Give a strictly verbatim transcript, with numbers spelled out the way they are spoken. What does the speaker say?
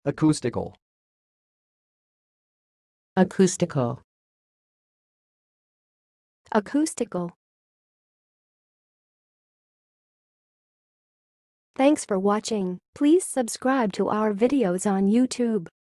acoustical, acoustical, acoustical. Thanks for watching. Please subscribe to our videos on YouTube.